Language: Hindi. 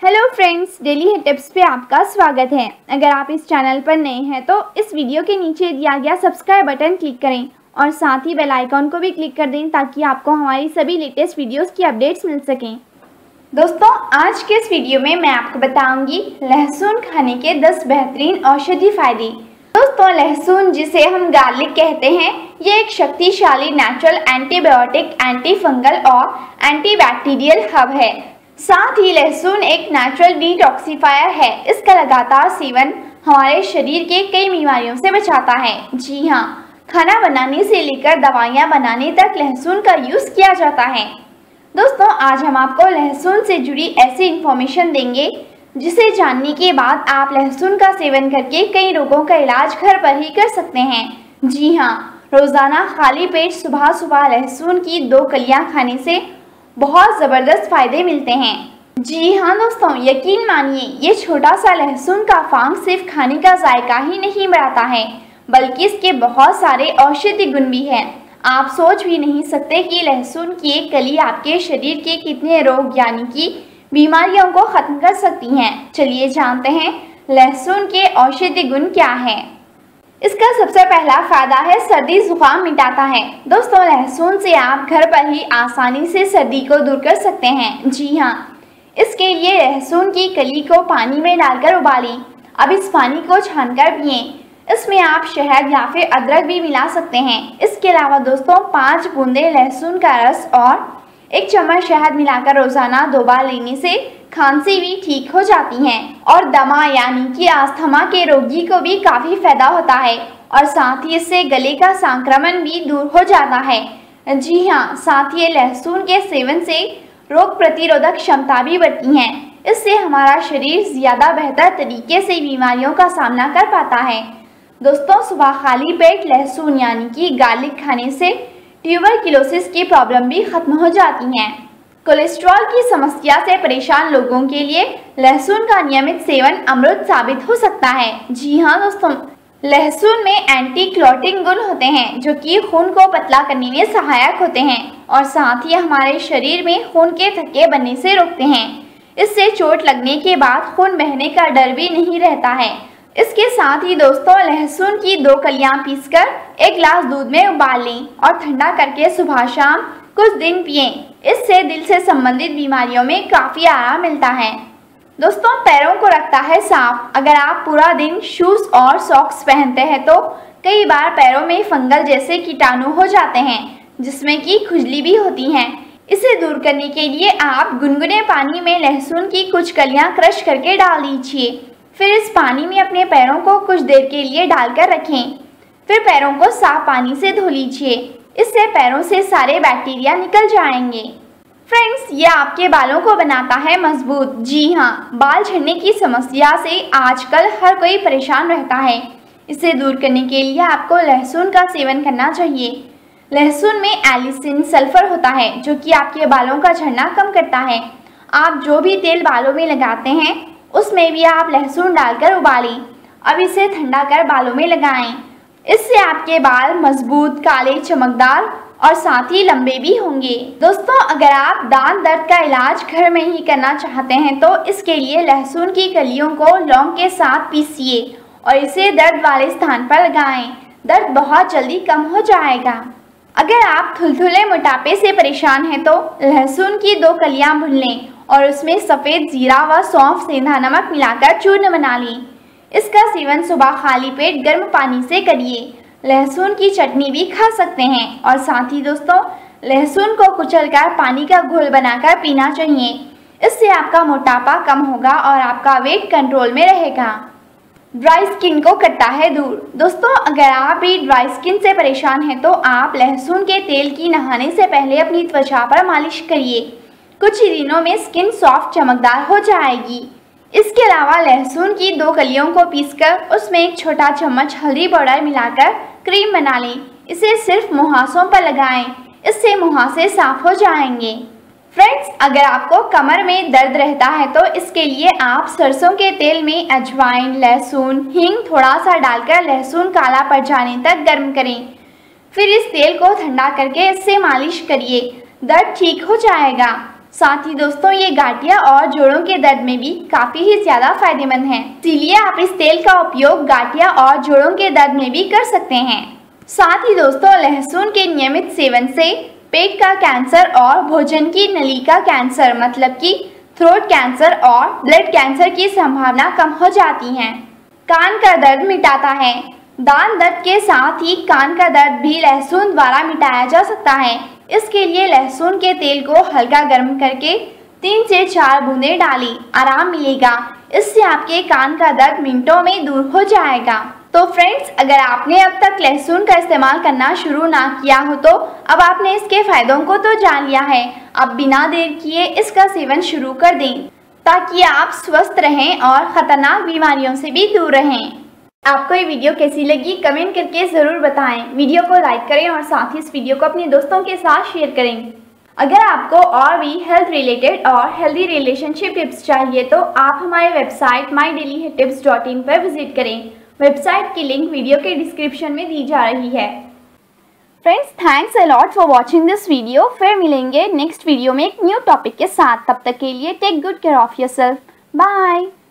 Hello friends, daily hit tips पे आपका स्वागत है। अगर आप इस चैनल पर नए हैं तो इस वीडियो के नीचे दिया गया सब्सक्राइब बटन क्लिक करें और साथ ही बेल आइकॉन को भी क्लिक कर दें ताकि आपको हमारी सभी लेटेस्ट वीडियोस की अपडेट्स मिल सकें। दोस्तों, आज के इस वीडियो में मैं आपको बताऊंगी लहसुन खाने के 10 बेहतरीन औषधि फायदे। दोस्तों, लहसुन जिसे हम गार्लिक कहते हैं, ये एक शक्तिशाली नेचुरल एंटीबायोटिक, एंटी फंगल और एंटीबैक्टीरियल हब है। साथ ही लहसुन एक नेचुरल डिटॉक्सिफायर है। इसका लगातार सेवन हमारे शरीर के कई बीमारियों से बचाता है। जी हाँ, खाना बनाने से लेकर दवाइयाँ बनाने तक लहसुन का यूज़ किया जाता है। दोस्तों, आज हम आपको लहसुन से जुड़ी ऐसी इन्फॉर्मेशन देंगे जिसे जानने के बाद आप लहसुन का सेवन करके कई रोगों का इलाज घर पर ही कर सकते हैं। जी हाँ, रोज़ाना खाली पेट सुबह सुबह लहसुन की 2 कलियाँ खाने से बहुत ज़बरदस्त फायदे मिलते हैं। जी हाँ दोस्तों, यकीन मानिए, ये छोटा सा लहसुन का फांग सिर्फ खाने का जायका ही नहीं बढ़ाता है बल्कि इसके बहुत सारे औषधि गुण भी हैं। आप सोच भी नहीं सकते कि लहसुन की एक कली आपके शरीर के कितने रोग यानी कि बीमारियों को खत्म कर सकती हैं। चलिए जानते हैं लहसुन के औषधि गुण क्या है। इसका सबसे पहला फायदा है सर्दी जुकाम मिटाता है। दोस्तों, लहसुन से आप घर पर ही आसानी से सर्दी को दूर कर सकते हैं। जी हाँ, इसके लिए लहसुन की कली को पानी में डालकर उबालें। अब इस पानी को छानकर पिएं। इसमें आप शहद या फिर अदरक भी मिला सकते हैं। इसके अलावा दोस्तों, 5 बूंदे लहसुन का रस और 1 चम्मच शहद मिलाकर रोजाना 2 बार लेने से खांसी भी ठीक हो जाती है और दमा यानी कि अस्थमा के रोगी को भी काफ़ी फायदा होता है और साथ ही इससे गले का संक्रमण भी दूर हो जाता है। जी हाँ, साथ ही लहसुन के सेवन से रोग प्रतिरोधक क्षमता भी बढ़ती है। इससे हमारा शरीर ज़्यादा बेहतर तरीके से बीमारियों का सामना कर पाता है। दोस्तों, सुबह खाली पेट लहसुन यानी कि गार्लिक खाने से ट्यूबरक्लोसिस की प्रॉब्लम भी खत्म हो जाती है। कोलेस्ट्रॉल की समस्या से परेशान लोगों के लिए लहसुन का नियमित सेवन अमृत साबित हो सकता है। जी हाँ दोस्तों, लहसुन में एंटी क्लॉटिंग गुण होते हैं जो कि खून को पतला करने में सहायक होते हैं और साथ ही हमारे शरीर में खून के थक्के बनने से रोकते हैं। इससे चोट लगने के बाद खून बहने का डर भी नहीं रहता है। इसके साथ ही दोस्तों, लहसुन की 2 कलियां पीसकर 1 गिलास दूध में उबाल लें और ठंडा करके सुबह शाम कुछ दिन पिएं। इससे दिल से संबंधित बीमारियों में काफ़ी आराम मिलता है। दोस्तों, पैरों को रखता है साफ। अगर आप पूरा दिन शूज़ और सॉक्स पहनते हैं तो कई बार पैरों में फंगल जैसे कीटाणु हो जाते हैं जिसमें कि खुजली भी होती हैं। इसे दूर करने के लिए आप गुनगुने पानी में लहसुन की कुछ कलियां क्रश करके डाल दीजिए। फिर इस पानी में अपने पैरों को कुछ देर के लिए डालकर रखें। फिर पैरों को साफ पानी से धो लीजिए। इससे पैरों से सारे बैक्टीरिया निकल जाएंगे। फ्रेंड्स, ये आपके बालों को बनाता है मजबूत। जी हाँ, बाल झड़ने की समस्या से आजकल हर कोई परेशान रहता है। इसे दूर करने के लिए आपको लहसुन का सेवन करना चाहिए। लहसुन में एलिसिन सल्फर होता है जो कि आपके बालों का झड़ना कम करता है। आप जो भी तेल बालों में लगाते हैं उसमें भी आप लहसुन डालकर उबालें। अब इसे ठंडा कर बालों में लगाएं। इससे आपके बाल मजबूत, काले, चमकदार और साथ ही लंबे भी होंगे। दोस्तों, अगर आप दांत दर्द का इलाज घर में ही करना चाहते हैं तो इसके लिए लहसुन की कलियों को लौंग के साथ पीसिए और इसे दर्द वाले स्थान पर लगाएं। दर्द बहुत जल्दी कम हो जाएगा। अगर आप थुलथुले मोटापे से परेशान हैं तो लहसुन की 2 कलियां भून लें और उसमें सफ़ेद जीरा व सौंफ, सेंधा नमक मिलाकर चूर्ण बना लें। इसका सेवन सुबह खाली पेट गर्म पानी से करिए। लहसुन की चटनी भी खा सकते हैं और साथ ही दोस्तों, लहसुन को कुचलकर पानी का घोल बनाकर पीना चाहिए। इससे आपका मोटापा कम होगा और आपका वेट कंट्रोल में रहेगा। ड्राई स्किन को करता है दूर। दोस्तों, अगर आप भी ड्राई स्किन से परेशान हैं तो आप लहसुन के तेल की नहाने से पहले अपनी त्वचा पर मालिश करिए। कुछ ही दिनों में स्किन सॉफ्ट, चमकदार हो जाएगी। इसके अलावा लहसुन की 2 कलियों को पीसकर उसमें 1 छोटा चम्मच हल्दी पाउडर मिलाकर क्रीम बना लें। इसे सिर्फ मुहासों पर लगाएं। इससे मुहासे साफ हो जाएंगे। फ्रेंड्स, अगर आपको कमर में दर्द रहता है तो इसके लिए आप सरसों के तेल में अजवाइन, लहसुन, हींग थोड़ा सा डालकर लहसुन काला पड़ जाने तक गर्म करें। फिर इस तेल को ठंडा करके इससे मालिश करिए। दर्द ठीक हो जाएगा। साथ ही दोस्तों ये गांठिया और जोड़ों के दर्द में भी काफी ही ज्यादा फायदेमंद है, इसीलिए आप इस तेल का उपयोग गांठिया और जोड़ों के दर्द में भी कर सकते हैं। साथ ही दोस्तों लहसुन के नियमित सेवन से पेट का कैंसर और भोजन की नली का कैंसर मतलब कि थ्रोट कैंसर और ब्लड कैंसर की संभावना कम हो जाती है। कान का दर्द मिटाता है। दांत दर्द के साथ ही कान का दर्द भी लहसुन द्वारा मिटाया जा सकता है। इसके लिए लहसुन के तेल को हल्का गर्म करके 3 से 4 बूंदें डालें, आराम मिलेगा। इससे आपके कान का दर्द मिनटों में दूर हो जाएगा। तो फ्रेंड्स, अगर आपने अब तक लहसुन का इस्तेमाल करना शुरू ना किया हो तो अब आपने इसके फायदों को तो जान लिया है। अब बिना देर किए इसका सेवन शुरू कर दें ताकि आप स्वस्थ रहें और खतरनाक बीमारियों से भी दूर रहें। आपको ये वीडियो कैसी लगी कमेंट करके ज़रूर बताएं। वीडियो को लाइक करें और साथ ही इस वीडियो को अपने दोस्तों के साथ शेयर करें। अगर आपको और भी हेल्थ रिलेटेड और हेल्दी रिलेशनशिप टिप्स चाहिए तो आप हमारे वेबसाइट mydailytips.in पर विजिट करें। वेबसाइट की लिंक वीडियो के डिस्क्रिप्शन में दी जा रही है। Friends, thanks a lot for watching this video. फिर मिलेंगे नेक्स्ट वीडियो में एक न्यू टॉपिक के साथ। तब तक के लिए take good care of yourself. Bye.